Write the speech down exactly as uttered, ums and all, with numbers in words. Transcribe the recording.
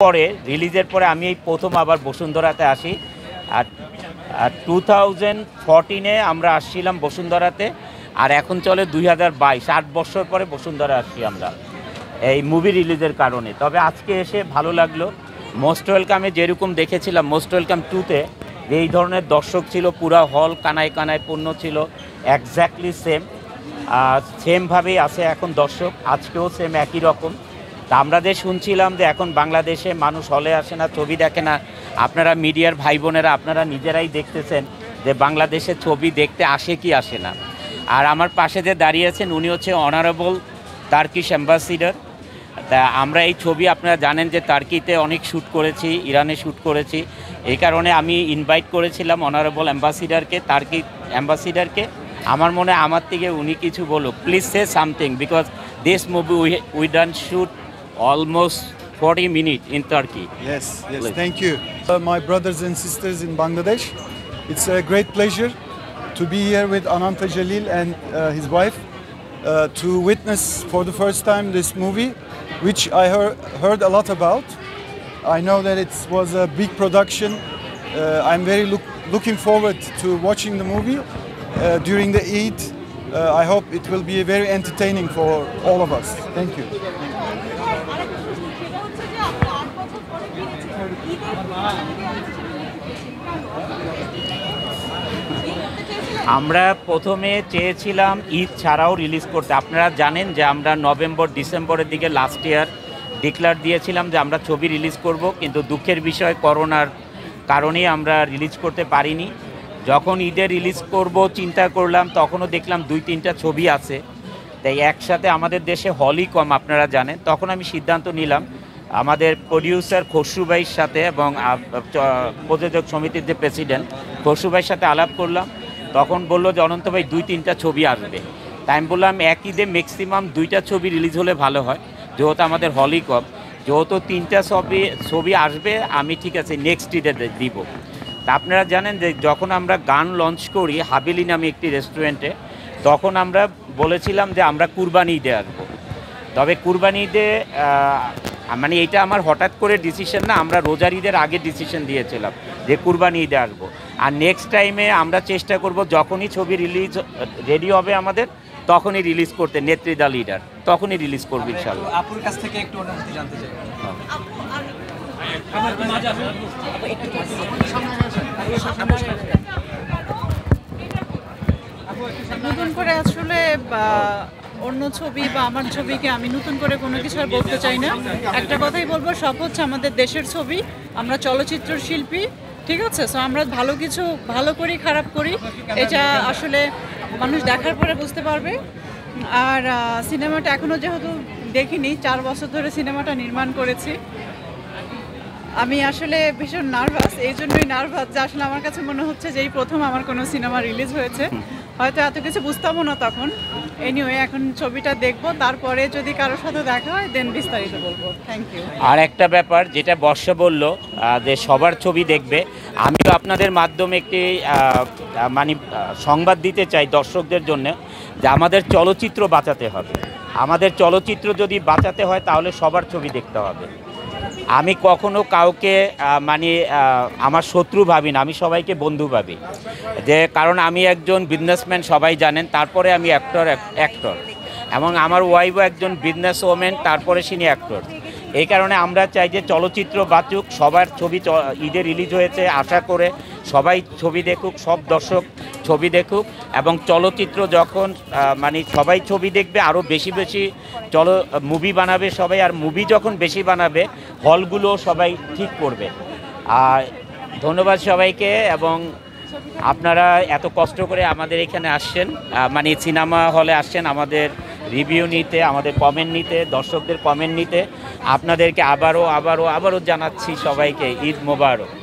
পরে রিলিজের পরে আমি এই প্রথম আবার বসুন্ধরাতে আসি। আর টু থাউজেন্ড ফোরটিনে আমরা আসছিলাম বসুন্ধরাতে, আর এখন চলে দুই হাজার বাইশ, আট বছর পরে বসুন্ধরা আসছি আমরা এই মুভি রিলিজের কারণে। তবে আজকে এসে ভালো লাগলো। মোস্ট ওয়েলকামে যেরকম দেখেছিলাম মোস্ট ওয়েলকাম টুতে এই ধরনের দর্শক ছিল, পুরা হল কানায় কানায় পূর্ণ ছিল, এক্স্যাক্টলি সেম সেমভাবেই আছে এখন দর্শক, আজকেও সেম একই রকম। তা আমরা যে শুনছিলাম যে এখন বাংলাদেশে মানুষ হলে আসে না, ছবি দেখে না, আপনারা মিডিয়ার ভাই বোনেরা আপনারা নিজেরাই দেখতেছেন যে বাংলাদেশে ছবি দেখতে আসে কি আসে না। আর আমার পাশে যে দাঁড়িয়ে আছেন উনি হচ্ছে অনারেবল টার্কিশ অ্যাম্বাসিডার। তা আমরা এই ছবি আপনারা জানেন যে টার্কিতে অনেক শ্যুট করেছি, ইরানে শ্যুট করেছি, এই কারণে আমি ইনভাইট করেছিলাম অনারেবল অ্যাম্বাসিডারকে, টার্কি অ্যাম্বাসিডারকে। আমার মনে আমার থেকে উনি কিছু বলুক, please say something, because this movie we we done shoot almost forty minutes in Turkey. Yes, yes, thank you. Uh, my brothers and sisters in Bangladesh, it's a great pleasure to be here with Ananta Jalil and uh, his wife uh, to witness for the first time this movie, which I heard, heard a lot about. I know that it was a big production. Uh, I'm very look, looking forward to watching the movie uh, during the Eid. Uh, I hope it will be very entertaining for all of us. Thank you. আমরা প্রথমে চেয়েছিলাম ঈদ ছাড়াও release করতে। আপনারা জানেন যে আমরা November ডিসেম্বরের দিকে লাস্ট ইয়ার ডিক্লার দিয়েছিলাম যে আমরা ছবি রিলিজ করব, কিন্তু দুঃখের বিষয় করোনার কারণেই আমরা রিলিজ করতে পারিনি। যখন ঈদে রিলিজ করব চিন্তা করলাম, তখনও দেখলাম দুই তিনটা ছবি আছে, তাই একসাথে আমাদের দেশে হলই কম আপনারা জানেন। তখন আমি সিদ্ধান্ত নিলাম আমাদের প্রডিউসার খসরু ভাইয়ের সাথে এবং প্রযোজক সমিতির যে প্রেসিডেন্ট খসরু ভাইয়ের সাথে আলাপ করলাম। তখন বললো যে অনন্ত ভাই দুই তিনটা ছবি আসবে, তাই আমি বললাম এক ঈদে ম্যাক্সিমাম দুইটা ছবি রিলিজ হলে ভালো হয়, যেহেতু আমাদের হলই কম, যেহেতু তিনটা ছবি ছবি আসবে আমি ঠিক আছে নেক্সট ঈদে দিব। তা আপনারা জানেন যে যখন আমরা গান লঞ্চ করি হাবিলি নামে একটি রেস্টুরেন্টে, তখন আমরা বলেছিলাম যে আমরা কুরবানি ঈদে আসবো। তবে কুরবানি ঈদে মানে এটা আমার হঠাৎ করে ডিসিশন না, আমরা রোজার ঈদের আগে ডিসিশন দিয়েছিলাম যে কুরবানি ঈদে আসবো। আর নেক্সট টাইমে আমরা চেষ্টা করব যখনই ছবি রিলিজ রেডি হবে আমাদের তখনই রিলিজ করতে, নেত্রীদা লিডার তখনই রিলিজ করবো ইনশাআল্লাহ। আপুর কাছ থেকে একটু অনুমতি জানতে চাই। নতুন করে আসলে অন্য ছবি বা আমার ছবিকে আমি নতুন করে কোনো কিছু আর বলতে চাই না। একটা কথাই বলবো, সব হচ্ছে আমাদের দেশের ছবি, আমরা চলচ্চিত্র শিল্পী, ঠিক আছে? সো আমরা ভালো কিছু ভালো করি খারাপ করি এটা আসলে মানুষ দেখার পরে বুঝতে পারবে। আর সিনেমাটা এখনও যেহেতু দেখিনি, চার বছর ধরে সিনেমাটা নির্মাণ করেছি, আমি আসলে ভীষণ নার্ভাস। এই জন্যই নার্ভাস যে আসলে আমার কাছে মনে হচ্ছে যে এই প্রথম আমার কোনো সিনেমা রিলিজ হয়েছে, হয়তো এত কিছু বুঝতামও না তখন। এনিওয়ে এখন ছবিটা দেখবো, তারপরে যদি কারোর সাথে দেখা হয় দেন বিস্তারিত বলবো। Thank you. আর একটা ব্যাপার যেটা বর্ষা বলল যে সবার ছবি দেখবে, আমিও আপনাদের মাধ্যমে একটি মানে সংবাদ দিতে চাই দর্শকদের জন্য যে আমাদের চলচ্চিত্র বাঁচাতে হবে। আমাদের চলচ্চিত্র যদি বাঁচাতে হয় তাহলে সবার ছবি দেখতে হবে। আমি কখনো কাউকে মানে আমার শত্রু ভাবি না, আমি সবাইকে বন্ধু ভাবি, যে কারণ আমি একজন বিজনেসম্যান সবাই জানেন, তারপরে আমি অ্যাক্টর অ্যাক্টর এবং আমার ওয়াইফও একজন বিজনেস ওমেন, তারপরে তিনি অ্যাক্টর। এই কারণে আমরা চাই যে চলচ্চিত্র বাঁচুক, সবার ছবি ঈদে রিলিজ হয়েছে, আশা করে সবাই ছবি দেখুক, সব দর্শক ছবি দেখুক, এবং চলচ্চিত্র যখন মানে সবাই ছবি দেখবে আরও বেশি বেশি চলো মুভি বানাবে সবাই, আর মুভি যখন বেশি বানাবে হলগুলো সবাই ঠিক করবে। আর ধন্যবাদ সবাইকে, এবং আপনারা এত কষ্ট করে আমাদের এখানে আসছেন, মানে সিনেমা হলে আসছেন আমাদের রিভিউ নিতে, আমাদের কমেন্ট নিতে, দর্শকদের কমেন্ট নিতে। আপনাদেরকে আবারও আবারও আবারও জানাচ্ছি সবাইকে ঈদ মোবারক।